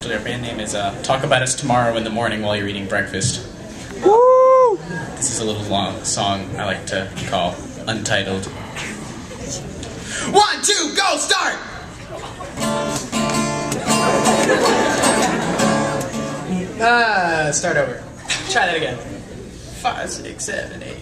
Actually, our band name is Talk About Us Tomorrow in the Morning While You're Eating Breakfast. Woo! This is a little long song I like to call Untitled. 1, 2, go, start! Start over. Try that again. 5, 6, 7, 8.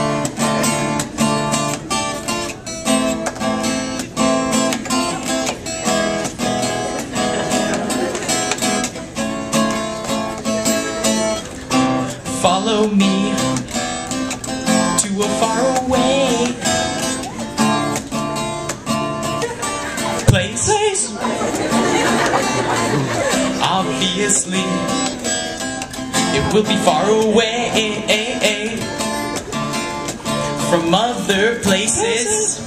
Follow me to a faraway place. Obviously, it will be far away from other places.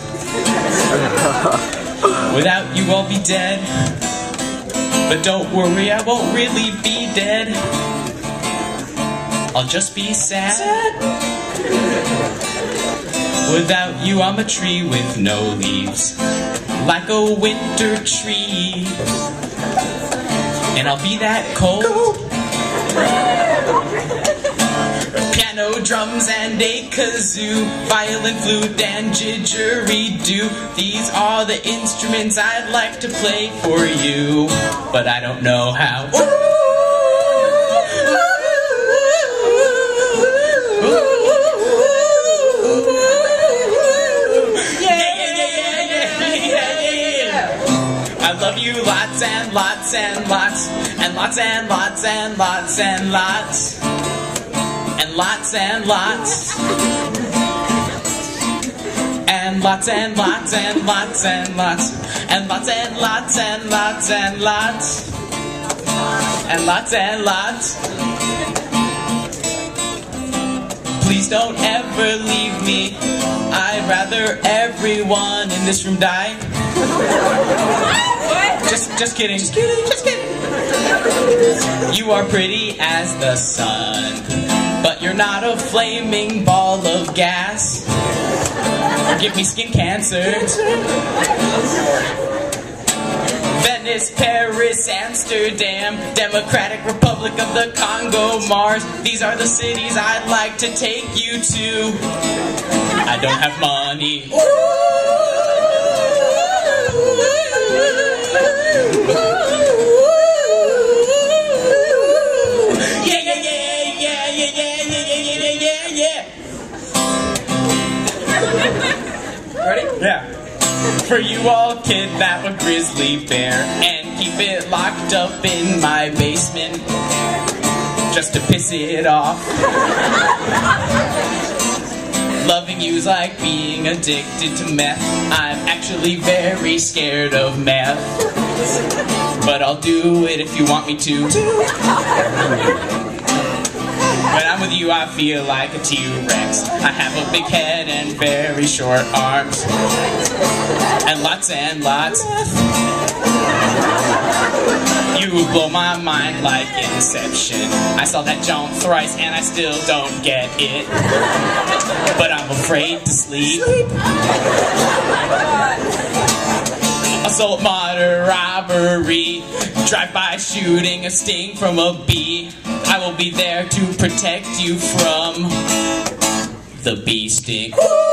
Without you, I'll be dead. But don't worry, I won't really be dead. I'll just be sad. Without you, I'm a tree with no leaves, like a winter tree. And I'll be that cold. Piano, drums, and a kazoo, violin, flute, and didgeridoo. These are the instruments I'd like to play for you, but I don't know how. I love you lots and lots and lots and lots and lots and lots and lots and lots and lots and lots and lots and lots and lots and lots and lots and lots and lots and lots and lots. Please don't ever leave me. I'd rather everyone in this room die. Just kidding. Just kidding. You are pretty as the sun, but you're not a flaming ball of gas. Give me skin cancer. Venice, Paris, Amsterdam, Democratic Republic of the Congo, Mars. These are the cities I'd like to take you to. I don't have money. Yeah. Ready? Yeah. For you, I'll kidnap a grizzly bear and keep it locked up in my basement just to piss it off. Loving you's like being addicted to meth. I'm actually very scared of meth, but I'll do it if you want me to. When I'm with you, I feel like a T-Rex. I have a big head and very short arms. And lots and lots. You blow my mind like Inception. I saw that jump thrice and I still don't get it. But I'm afraid to sleep. Assault, murder, robbery, drive-by shooting, a sting from a bee. I will be there to protect you from the bee sting.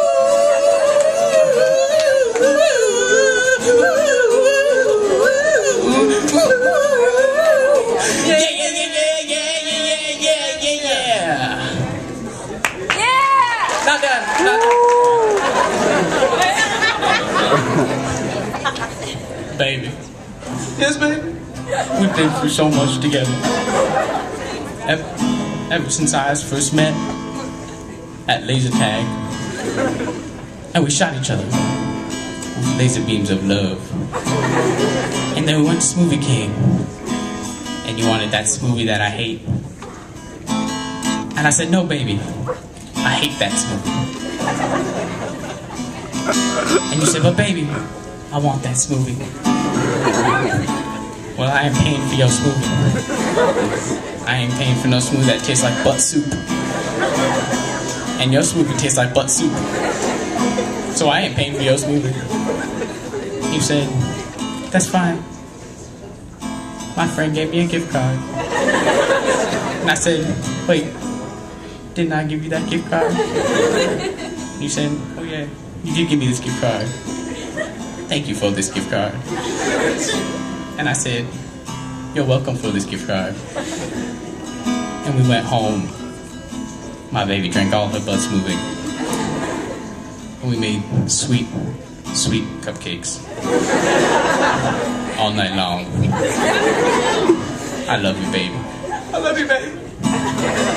Yeah! Not done. Baby. Yes, baby. We've been through so much together. Ever since I first met at laser tag, and we shot each other with laser beams of love. And then we went to Smoothie King, and you wanted that smoothie that I hate. And I said, no, baby, I hate that smoothie. And you said, but baby, I want that smoothie. Well, I ain't paying for your smoothie. I ain't paying for no smoothie that tastes like butt soup. And your smoothie tastes like butt soup. So I ain't paying for your smoothie. You said, that's fine. my friend gave me a gift card. And I said, wait, didn't I give you that gift card? And you said, oh yeah, you did give me this gift card. Thank you for this gift card. And I said, you're welcome for this gift card. And we went home. My baby drank all her blood smoothing. And we made sweet, sweet cupcakes. All night long. I love you, baby. I love you, baby.